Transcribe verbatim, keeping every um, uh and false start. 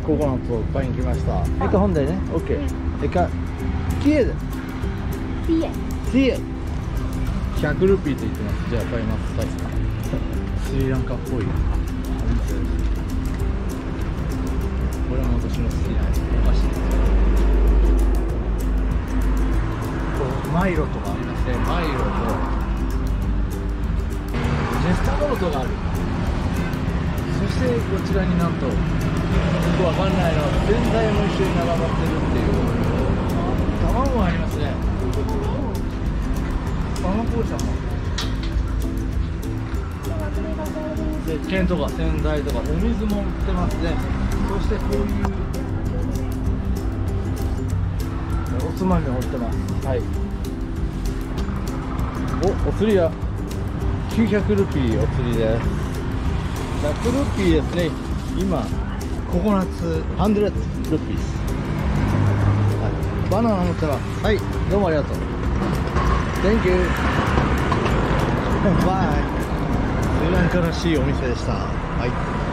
ココナッツを買いに来ました。えか本題ね。オッケー。えかキエで。 ピエ。 キエ。ひゃくルピーと言ってます。じゃあ買います。はい。スリランカっぽいお店です。これも私の好きなお菓子です。こうマイロとかありますね。マイロとネスタノートがある。そしてこちらになんとよくわかんないの洗剤も一緒に並ばってるっていう卵もありますね。卵紅茶もで剣とか洗剤とかお水も売ってますね。そしてこういうおつまみも売ってます。はい。お、お釣りやきゅうひゃくルピーお釣りです。ひゃくルピーですね。今ココナッツひゃくルピー、はい、バナナ乗ってます。はい、どうもありがとう。 Thank you バイ。スリランカらしいお店でした。はい。